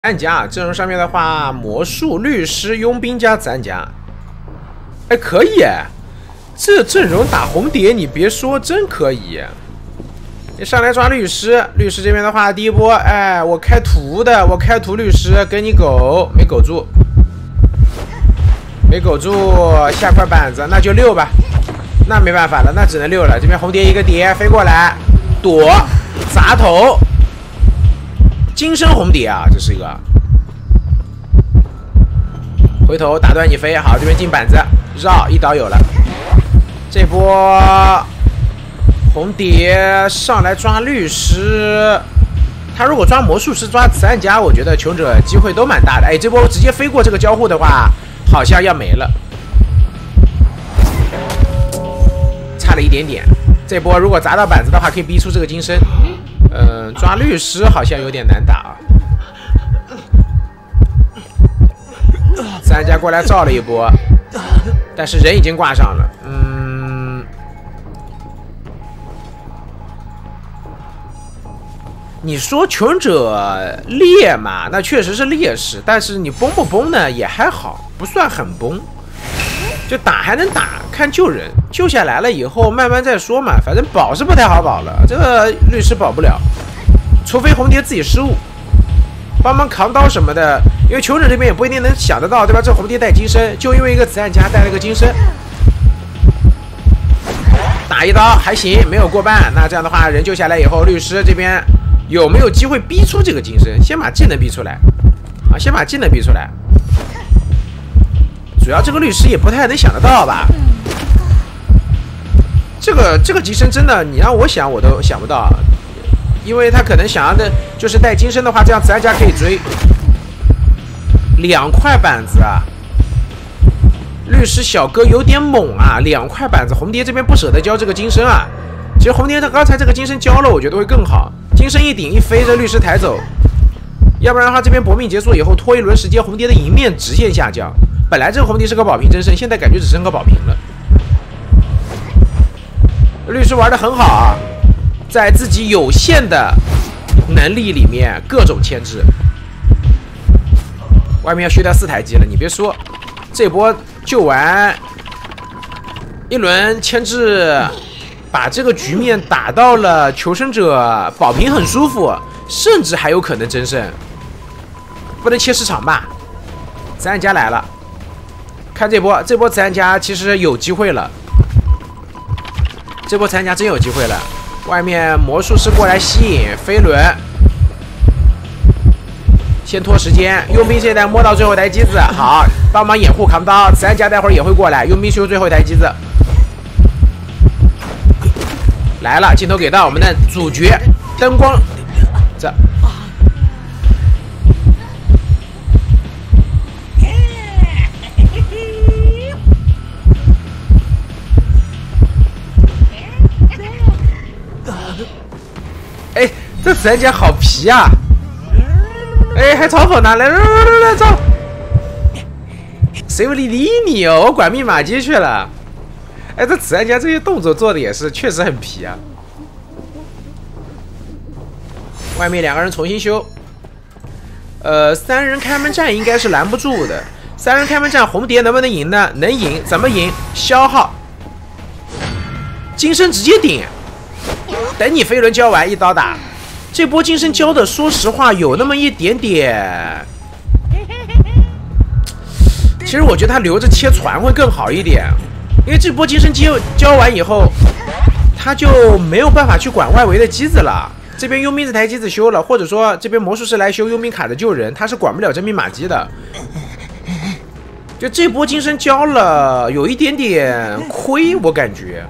安家阵容上面的话，魔术、律师、佣兵加子安家，哎，可以哎，这阵容打红蝶，你别说，真可以。你上来抓律师，律师这边的话，第一波，哎，我开图的，我开图律师跟你苟，没苟住，没苟住，下块板子，那就6吧，那没办法了，那只能6了。这边红蝶一个蝶飞过来，躲，砸头。金身红蝶啊，这是一个。回头打断你飞，好，这边进板子，绕一刀有了。这波红蝶上来抓律师，他如果抓魔术师、抓子弹家，我觉得求者机会都蛮大的。哎，这波直接飞过这个交互的话，好像要没了，差了一点点。这波如果砸到板子的话，可以逼出这个金身。抓律师好像有点难打啊。子弹家过来照了一波，但是人已经挂上了。你说求生者劣嘛，那确实是劣势，但是你崩不崩呢，也还好，不算很崩。就打还能打，看救人，救下来了以后慢慢再说嘛。反正保是不太好保了，这个律师保不了，除非红蝶自己失误，帮忙扛刀什么的。因为求生者这边也不一定能想得到，对吧？这红蝶带金身，就因为一个子弹夹带了个金身，打一刀还行，没有过半。那这样的话，人救下来以后，律师这边有没有机会逼出这个金身？先把技能逼出来啊！先把技能逼出来。主要这个律师也不太能想得到吧？这个金身真的，你让我想我都想不到，因为他可能想要的就是带金身的话，这样子安家可以追2块板子啊。律师小哥有点猛啊，2块板子，红蝶这边不舍得交这个金身啊。其实红蝶他刚才这个金身交了，我觉得会更好，金身一顶一飞，这律师抬走，要不然的话这边搏命结束以后拖一轮时间，红蝶的赢面直线下降。本来这个红蝶是个保平真身，现在感觉只剩个保平了。律师玩得很好啊，在自己有限的能力里面各种牵制。外面要削掉4台机了，你别说，这波救完一轮牵制，把这个局面打到了求生者保平很舒服，甚至还有可能真胜。不能切市场吧？子弹家来了。看这波子弹家其实有机会了，这波子弹家真有机会了。外面魔术师过来吸引飞轮，先拖时间。佣兵现在摸到最后一台机子，好，帮忙掩护扛刀。子弹家待会儿也会过来，佣兵修最后一台机子来了。镜头给到我们的主角，灯光这。哎，这子弹家好皮啊！哎，还嘲讽他，来造！谁不理你哦？我管密码机去了。哎，这子弹家这些动作做的也是，确实很皮啊。外面2个人重新修。3人开门战应该是拦不住的。3人开门战，红蝶能不能赢呢？能赢，怎么赢？消耗，金身直接顶。等你飞轮交完，一刀打。这波金身交的，说实话有那么一点点。其实我觉得他留着切船会更好一点，因为这波金身交完以后，他就没有办法去管外围的机子了。这边佣兵这台机子修了，或者说这边魔术师来修佣兵卡的救人，他是管不了这密码机的。就这波金身交了，有一点点亏，我感觉。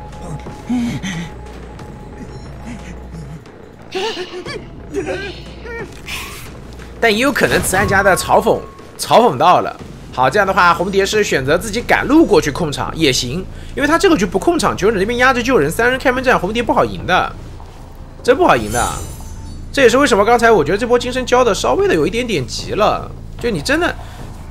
但也有可能子弹家的嘲讽到了。好，这样的话，红蝶是选择自己赶路过去控场也行，因为他这个局不控场，求生者这边压着救人，3人开门战，红蝶不好赢的，真不好赢的。这也是为什么刚才我觉得这波金身交的稍微的有一点点急了，就你真的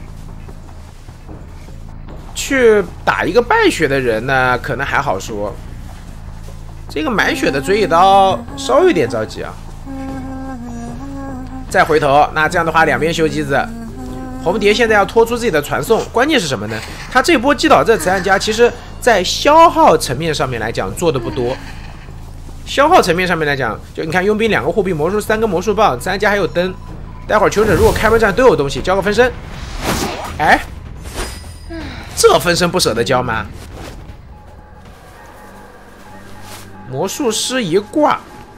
去打一个败血的人呢，可能还好说，这个满血的追一刀稍微有点着急啊。 再回头，那这样的话两边修机子。红蝶现在要拖出自己的传送，关键是什么呢？他这波击倒这慈善家，其实在消耗层面上面来讲做的不多。消耗层面上面来讲，就你看佣兵2个护臂，魔术3根魔术棒，慈善家还有灯。待会儿求者如果开门战都有东西，交个分身。哎，这分身不舍得交吗？魔术师一挂。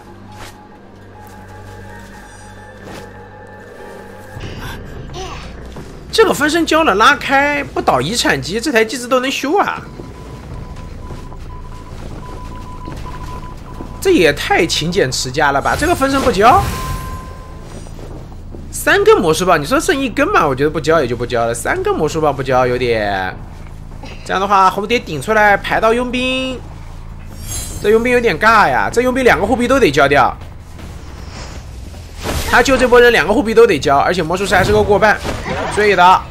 这个分身交了拉开，不倒遗产机，这台机子都能修啊！这也太勤俭持家了吧！这个分身不交，3根魔术棒，你说剩1根嘛？我觉得不交也就不交了，3根魔术棒不交有点。这样的话，红蝶顶出来排到佣兵，这佣兵有点尬呀！这佣兵2个护臂都得交掉，他救这波人2个护臂都得交，而且魔术师还是个过半。追一刀，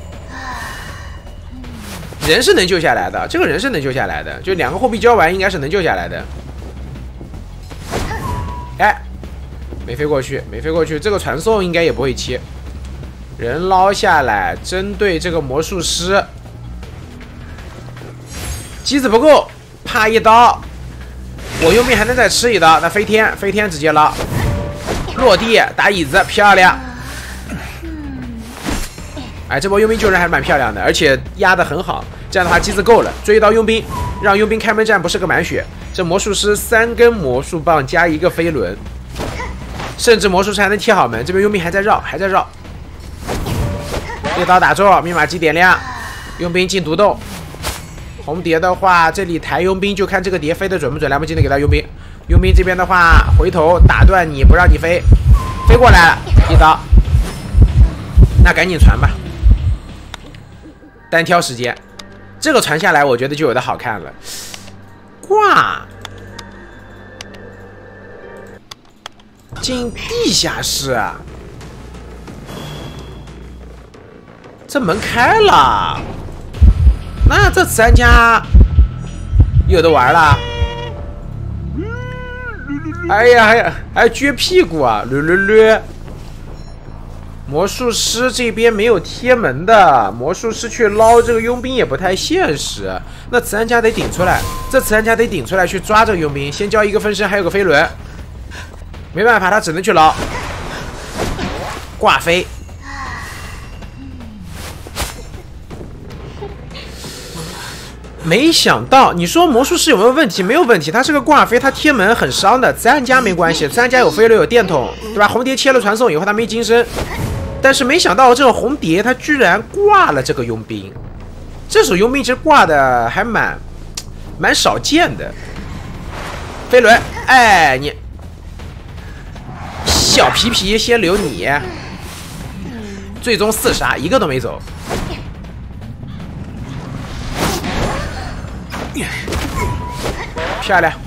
人是能救下来的，这个人是能救下来的，就2个护臂交完应该是能救下来的。哎，没飞过去，没飞过去，这个传送应该也不会切。人捞下来，针对这个魔术师，机子不够，啪一刀，我佣兵还能再吃一刀，那飞天，飞天直接捞，落地打椅子，漂亮。哎，这波佣兵救人还是蛮漂亮的，而且压得很好。这样的话，机子够了，追到佣兵，让佣兵开门战不是个满血。这魔术师3根魔术棒加1个飞轮，甚至魔术师还能贴好门。这边佣兵还在绕，还在绕。一刀打中，密码机点亮，佣兵进独斗。红蝶的话，这里抬佣兵就看这个蝶飞得准不准，来不及的给到佣兵。佣兵这边的话，回头打断你不让你飞，飞过来了，一刀，那赶紧传吧。单挑时间，这个传下来，我觉得就有的好看了。挂进地下室啊！这门开了，那这慈善家有的玩了。哎呀，还撅屁股啊，略。魔术师这边没有贴门的，魔术师去捞这个佣兵也不太现实。那慈善家得顶出来，这慈善家得顶出来去抓这个佣兵，先交1个分身，还有个飞轮，没办法，他只能去捞。挂飞，没想到，你说魔术师有没有问题？没有问题，他是个挂飞，他贴门很伤的。慈善家没关系，慈善家有飞轮有电筒，对吧？红蝶切了传送以后，他没金身。但是没想到这个红蝶他居然挂了这个佣兵，这手佣兵其实挂的还蛮少见的。飞轮，哎，你小皮皮先留你，最终4杀1个都没走。漂亮。